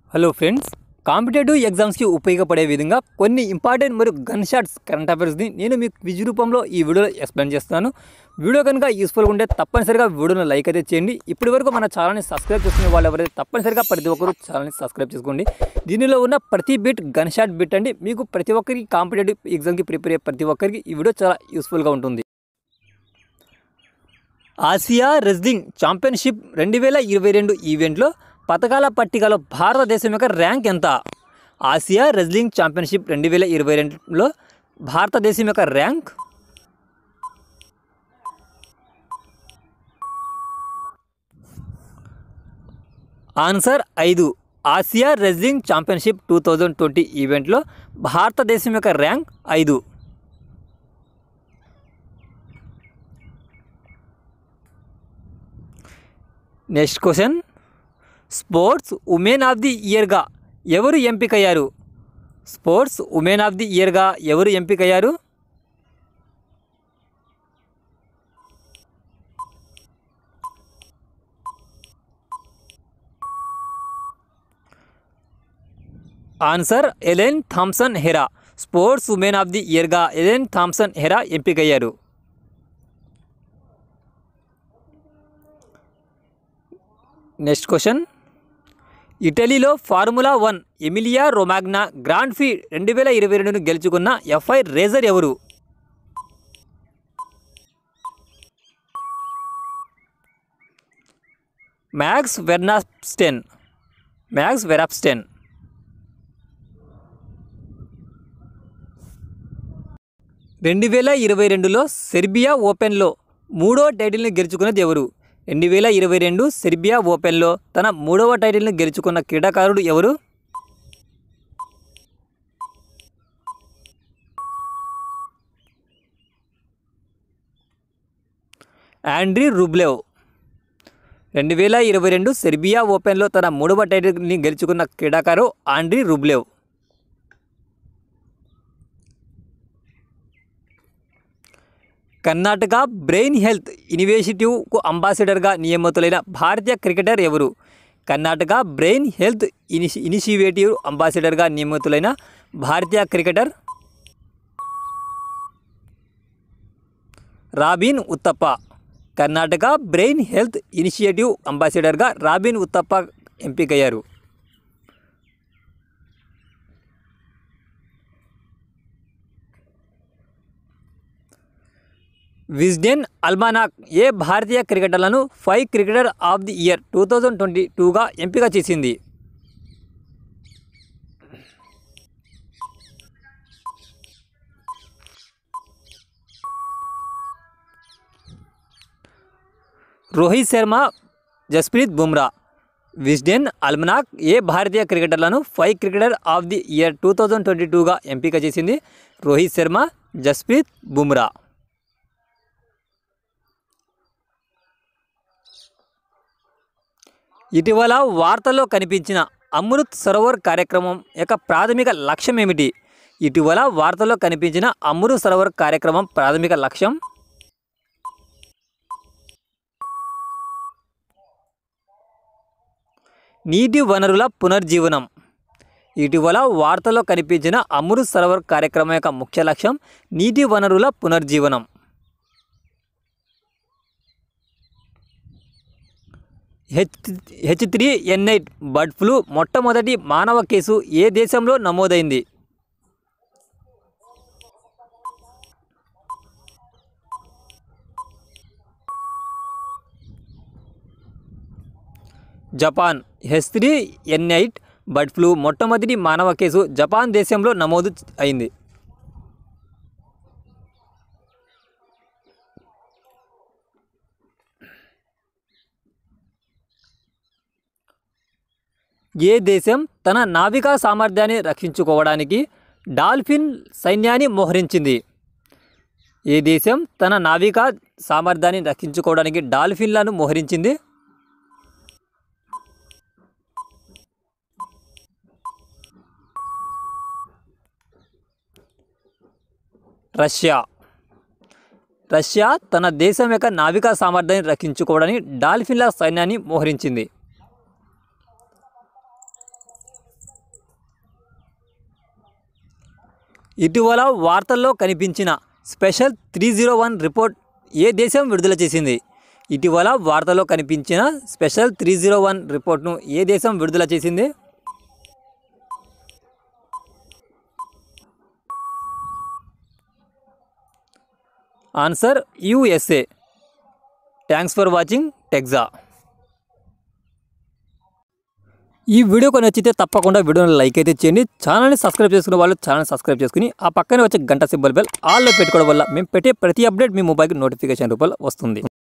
Hello friends, competitive ఎగ్జామ్స్కి ఉపయోగపడే విధంగా కొన్ని ఇంపార్టెంట్ మరియు గన్ షాట్స్ కరెంట్ అఫైర్స్ని నేను మీకు క్విజ్ రూపంలో ఈ వీడియోలో ఎక్స్ప్లెయిన్ చేస్తాను. వీడియో కనుక యూస్ఫుల్గా ఉంటే తప్పనిసరిగా వీడియోను లైక్ అయితే చేయండి. ఇప్పటి వరకు మన ఛానల్ని సబ్స్క్రైబ్ చేసుకునే వాళ్ళు ఎవరైతే తప్పనిసరిగా ప్రతి ఒక్కరు ఛానల్ని సబ్స్క్రైబ్ చేసుకోండి. దీనిలో ఉన్న ప్రతి బిట్ గన్ షాట్ బిట్ అండి. మీకు ప్రతి ఒక్కరికి కాంపిటేటివ్ ఎగ్జామ్కి ప్రిపేర్ అయ్యే ప్రతి ఒక్కరికి ఈ వీడియో చాలా యూస్ఫుల్గా ఉంటుంది. ఆసియా రెజ్లింగ్ ఛాంపియన్షిప్ 2022 ఈవెంట్లో పతకాల పట్టికలో భారతదేశం యొక్క ర్యాంక్ ఎంత? ఆసియా రెజ్లింగ్ ఛాంపియన్షిప్ 2022లో భారతదేశం యొక్క rank answer 5. Asia wrestling championship 2020 ఈవెంట్లో భారతదేశం యొక్క rank 5. Next question, sports women of the ఇయర్గా ఎవరు ఎంపికయ్యారు? స్పోర్ట్స్ ఉమెన్ ఆఫ్ ది ఇయర్గా ఎవరు ఎంపికయ్యారు? Answer Elaine Thompson Herah. Sports women of the ఇయర్గా ఎలెన్ థామ్సన్ హెరా ఎంపికయ్యారు. నెక్స్ట్ క్వశ్చన్, ఇటలీలో formula 1 Emilia Romagna grand prix 2022ను గెలుచుకున్న ఎఫ్ఐ రేసర్ ఎవరు? Max Verstappen. 2022లో సెర్బియా ఓపెన్లో 3వ టైటిల్ని గెలుచుకున్నది ఎవరు? 2022 సెర్బియా ఓపెన్లో తన 3వ టైటిల్ను గెలుచుకున్న క్రీడాకారుడు ఎవరు? ఆండ్రీ రూబ్లెవ్. 2022 సెర్బియా ఓపెన్లో తన 3వ టైటిల్ని గెలుచుకున్న క్రీడాకారు Andrey Rublev. Karnataka brain health ఇనిషియేటివ్కు అంబాసిడర్గా నియమితులైన భారతీయ క్రికెటర్ ఎవరు? కర్ణాటక బ్రెయిన్ హెల్త్ ఇనిషియేటివ్ అంబాసిడర్గా నియమితులైన భారతీయ cricketer Robin Uthappa. Karnataka brain health initiative అంబాసిడర్గా రాబిన్ ఉత్తప్ప ఎంపికయ్యారు. విజ్డెన్ అల్మానాక్ ఏ భారతీయ క్రికెటర్లను 5 క్రికెటర్ ఆఫ్ ది ఇయర్ 2022గా ఎంపిక చేసింది? రోహిత్ శర్మ, జస్ప్రీత్ బుమ్రా. విజ్డెన్ అల్మానాక్ ఏ భారతీయ క్రికెటర్లను 5 క్రికెటర్ ఆఫ్ ది ఇయర్ 2022గా ఎంపిక చేసింది? రోహిత్ శర్మ, జస్ప్రీత్ బుమ్రా. ఇటీవల వార్తల్లో కనిపించిన అమృత్ సరోవర్ కార్యక్రమం యొక్క ప్రాథమిక లక్ష్యం ఏమిటి? ఇటీవల వార్తల్లో కనిపించిన అమృత్ సరోవర్ కార్యక్రమం ప్రాథమిక లక్ష్యం నీటి వనరుల పునర్జీవనం. ఇటీవల వార్తల్లో కనిపించిన అమృత్ సరోవర్ కార్యక్రమం యొక్క ముఖ్య లక్ష్యం నీటి వనరుల పునర్జీవనం. H3N8 బర్డ్ ఫ్లూ మొట్టమొదటి మానవ కేసు ఏ దేశంలో నమోదైంది? జపాన్. H3N8 బర్డ్ ఫ్లూ మొట్టమొదటి మానవ కేసు జపాన్ దేశంలో నమోదు అయింది. ఏ దేశం తన నావికా సామర్థ్యాన్ని రక్షించుకోవడానికి డాల్ఫిన్ సైన్యాన్ని మోహరించింది? ఏ దేశం తన నావికా సామర్థ్యాన్ని రక్షించుకోవడానికి డాల్ఫిన్లను మోహరించింది? రష్యా. రష్యా తన దేశం యొక్క నావికా సామర్థ్యాన్ని రక్షించుకోవడానికి డాల్ఫిన్ల సైన్యాన్ని మోహరించింది. ఇటీవల వార్తల్లో కనిపించిన స్పెషల్ 301 రిపోర్ట్ ఏ దేశం విడుదల చేసింది? ఇటీవల వార్తల్లో కనిపించిన స్పెషల్ 301 రిపోర్ట్ను ఏ దేశం విడుదల చేసింది? Answer USA. Thanks for watching టెక్జా. ఈ వీడియో కొని నచ్చితే తప్పకుండా వీడియోని లైక్ అయితే చేయండి. ఛానల్ని సబ్స్క్రైబ్ చేసుకునే వాళ్ళు ఛానల్ సబ్స్క్రైబ్ చేసుకుని ఆ పక్కనే వచ్చే గంట సింబల్ బెల్ ఆల్లో పెట్టుకోవడం వల్ల మేము పెట్టే ప్రతి అప్డేట్ మీ మొబైల్కి నోటిఫికేషన్ రూపంలో వస్తుంది.